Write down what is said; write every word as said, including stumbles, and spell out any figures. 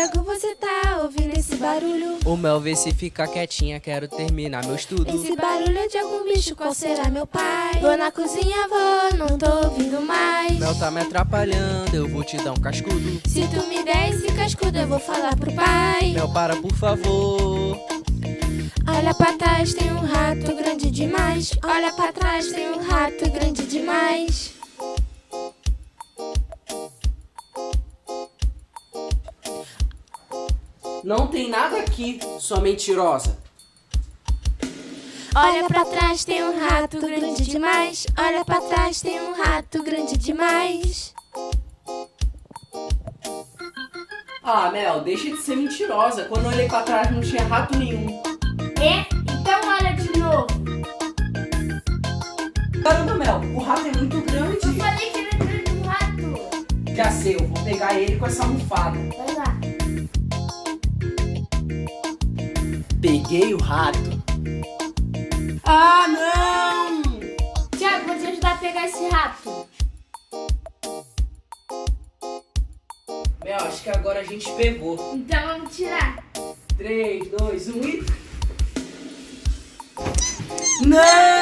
Tiago, você tá ouvindo esse barulho? O Mel vê se fica quietinha, quero terminar meu estudo. Esse barulho é de algum bicho, qual será meu pai? Vou na cozinha, vou, não tô ouvindo mais. Mel tá me atrapalhando, eu vou te dar um cascudo. Se tu me der esse cascudo, eu vou falar pro pai. Mel, para por favor. Olha pra trás, tem um rato grande demais. Olha pra trás, tem um rato grande demais. Não tem nada aqui, sua mentirosa. Olha pra trás, tem um rato grande demais. Olha pra trás, tem um rato grande demais. Ah, Mel, deixa de ser mentirosa. Quando eu olhei pra trás não tinha rato nenhum. É? Então olha de novo. Caramba, Mel, o rato é muito grande. Eu falei que era grande um rato. Já sei, eu vou pegar ele com essa almofada. Vai lá. Peguei o rato. Ah, não! Tiago, vou te ajudar a pegar esse rato. Mel, acho que agora a gente pegou. Então vamos tirar. três, dois, um e... Não!